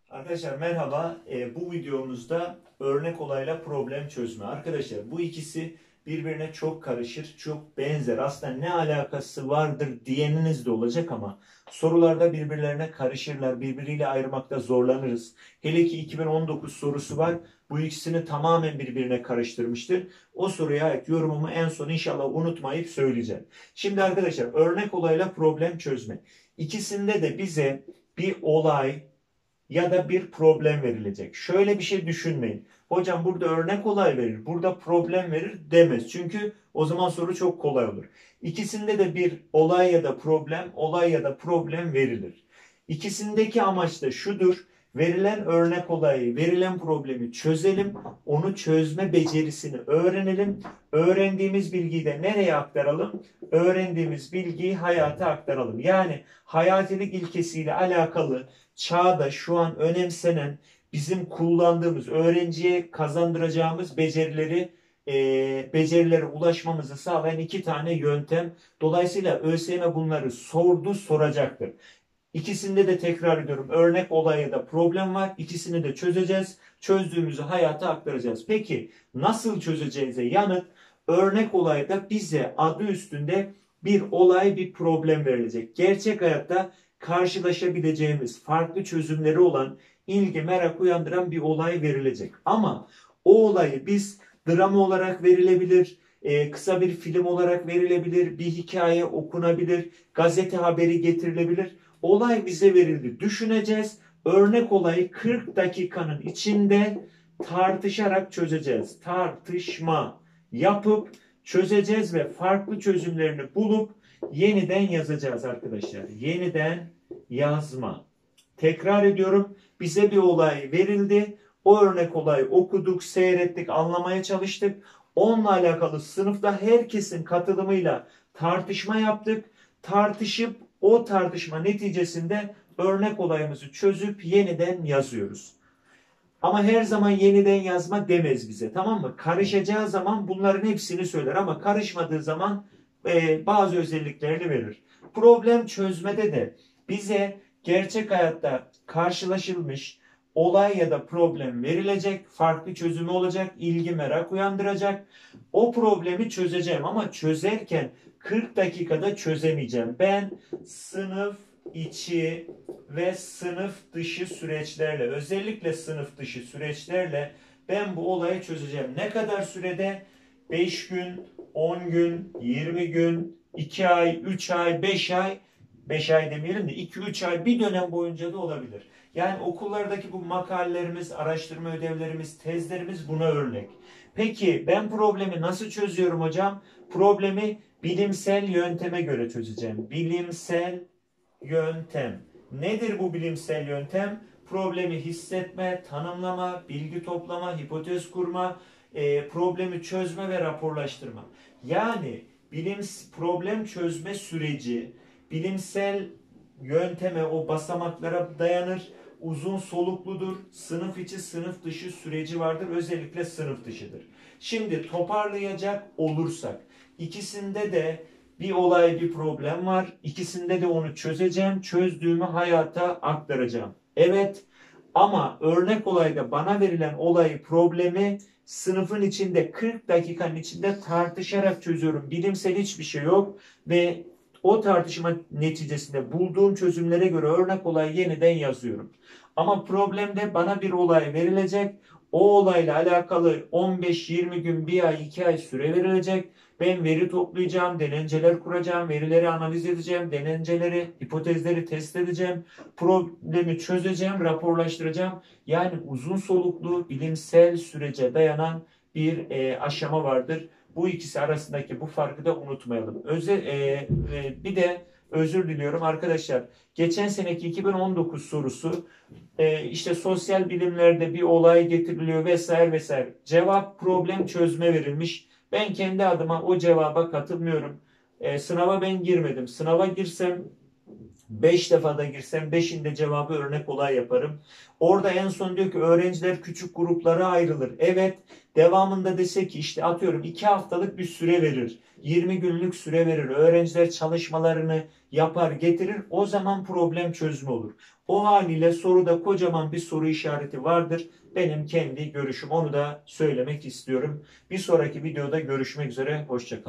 Arkadaşlar merhaba. Bu videomuzda örnek olayla problem çözme. Arkadaşlar bu ikisi birbirine çok karışır, çok benzer. Aslında ne alakası vardır diyeniniz de olacak ama sorularda birbirlerine karışırlar. Birbiriyle ayırmakta zorlanırız. Hele ki 2019 sorusu var. Bu ikisini tamamen birbirine karıştırmıştır. O soruya ait yorumumu en son inşallah unutmayıp söyleyeceğim. Şimdi arkadaşlar örnek olayla problem çözme. İkisinde de bize bir olay ya da bir problem verilecek. Şöyle bir şey düşünmeyin. Hocam burada örnek olay verir, burada problem verir demez. Çünkü o zaman soru çok kolay olur. İkisinde de bir olay ya da problem verilir. İkisindeki amaç da şudur. Verilen örnek olayı, verilen problemi çözelim, onu çözme becerisini öğrenelim. Öğrendiğimiz bilgiyi de nereye aktaralım? Öğrendiğimiz bilgiyi hayata aktaralım. Yani hayatilik ilkesiyle alakalı çağda şu an önemsenen bizim kullandığımız öğrenciye kazandıracağımız becerilere ulaşmamızı sağlayan iki tane yöntem. Dolayısıyla ÖSYM bunları sordu, soracaktır. İkisinde de tekrar ediyorum örnek olay ya da problem var. İkisini de çözeceğiz. Çözdüğümüzü hayata aktaracağız. Peki nasıl çözeceğize yanıt örnek olayda bize adı üstünde bir olay bir problem verilecek. Gerçek hayatta karşılaşabileceğimiz farklı çözümleri olan ilgi merak uyandıran bir olay verilecek. Ama o olayı biz drama olarak verilebilir, kısa bir film olarak verilebilir, bir hikaye okunabilir, gazete haberi getirilebilir. Olay bize verildi. Düşüneceğiz. Örnek olayı 40 dakikanın içinde tartışarak çözeceğiz. Tartışma yapıp çözeceğiz ve farklı çözümlerini bulup yeniden yazacağız arkadaşlar. Yeniden yazma. Tekrar ediyorum. Bize bir olay verildi. O örnek olayı okuduk, seyrettik, anlamaya çalıştık. Onunla alakalı sınıfta herkesin katılımıyla tartışma yaptık. Tartışıp o tartışma neticesinde örnek olayımızı çözüp yeniden yazıyoruz. Ama her zaman yeniden yazma demez bize, tamam mı? Karışacağı zaman bunların hepsini söyler ama karışmadığı zaman bazı özelliklerini verir. Problem çözmede de bize gerçek hayatta karşılaşılmış olay ya da problem verilecek, farklı çözümü olacak, ilgi merak uyandıracak. O problemi çözeceğim ama çözerken 40 dakikada çözemeyeceğim. Ben sınıf içi ve sınıf dışı süreçlerle, özellikle sınıf dışı süreçlerle ben bu olayı çözeceğim. Ne kadar sürede? 5 gün, 10 gün, 20 gün, 2 ay, 3 ay, 5 ay, 5 ay demeyelim de 2-3 ay bir dönem boyunca da olabilir. Yani okullardaki bu makalelerimiz, araştırma ödevlerimiz, tezlerimiz buna örnek. Peki ben problemi nasıl çözüyorum hocam? Problemi bilimsel yönteme göre çözeceğim. Bilimsel yöntem. Nedir bu bilimsel yöntem? Problemi hissetme, tanımlama, bilgi toplama, hipotez kurma, problemi çözme ve raporlaştırma. Yani problem çözme süreci bilimsel yönteme, o basamaklara dayanır. Uzun solukludur. Sınıf içi, sınıf dışı süreci vardır. Özellikle sınıf dışıdır. Şimdi toparlayacak olursak ikisinde de bir olay, bir problem var. İkisinde de onu çözeceğim. Çözdüğümü hayata aktaracağım. Evet, ama örnek olayda bana verilen olayı, problemi sınıfın içinde 40 dakikanın içinde tartışarak çözüyorum. Bilimsel hiçbir şey yok ve o tartışma neticesinde bulduğum çözümlere göre örnek olayı yeniden yazıyorum. Ama problemde bana bir olay verilecek. O olayla alakalı 15-20 gün, 1 ay, 2 ay süre verilecek. Ben veri toplayacağım, denenceler kuracağım, verileri analiz edeceğim, denenceleri, hipotezleri test edeceğim, problemi çözeceğim, raporlaştıracağım. Yani uzun soluklu bilimsel sürece dayanan bir aşama vardır. Bu ikisi arasındaki bu farkı da unutmayalım. Bir de özür diliyorum arkadaşlar. Geçen seneki 2019 sorusu işte sosyal bilimlerde bir olay getiriliyor vesaire vesaire. Cevap problem çözme verilmiş. Ben kendi adıma o cevaba katılmıyorum. Sınava ben girmedim. Sınava girsem 5 defada girsem 5'inde cevabı örnek olay yaparım. Orada en son diyor ki öğrenciler küçük gruplara ayrılır. Evet, devamında dese ki işte atıyorum 2 haftalık bir süre verir. 20 günlük süre verir. Öğrenciler çalışmalarını yapar getirir. O zaman problem çözümü olur. O haliyle soruda kocaman bir soru işareti vardır. Benim kendi görüşüm, onu da söylemek istiyorum. Bir sonraki videoda görüşmek üzere. Hoşça kalın.